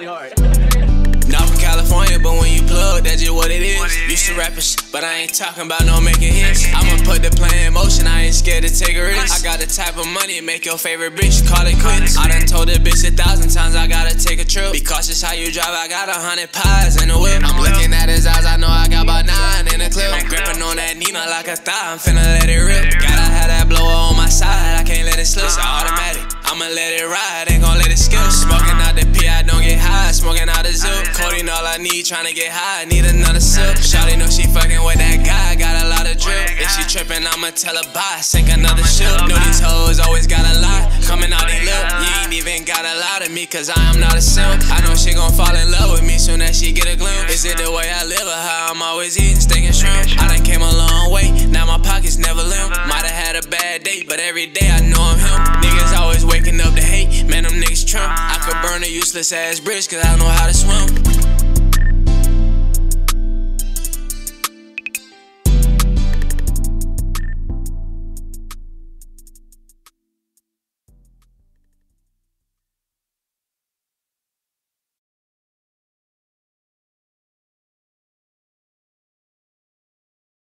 really hard. Not from California, but when you plug, that's just what it is. Used to rapping but I ain't talking about no making hits. I'ma put the plan in motion, I ain't scared to take a risk. I got the type of money to make your favorite bitch call it quits. I done told that bitch 1,000 times I gotta take a trip. Be cautious how you drive, I got 100 pies in the whip. I'm looking at his eyes, I know I got about 9 in the clip. I'm gripping on that Nina like a thigh, I'm finna let it rip. Gotta have that blower on my side, I can't let it slip. It's automatic, I'ma let it ride, ain't gon' let it skip. Smoking out the P, I don't get high, smoking out the zip. Codeine all I need, tryna get high, need another sip. Shawty know she fucking with that guy, got a lot of drip. If she trippin', I'ma tell her bye, sink another ship. Know these hoes always got a lie, coming out they lip. You ain't even gotta lie to me, cause I am not a simp. I know she gon' fall in love with me soon as she get a glimpse. Is it the way I live or how I'm always eating steak and shrimp? I done came a long way, now my pockets never limp. Might've had a bad day, but every day I know I'm him. Niggas always waking up to hate, man them niggas trimp. I could burn a useless ass bridge cause I know how to swim.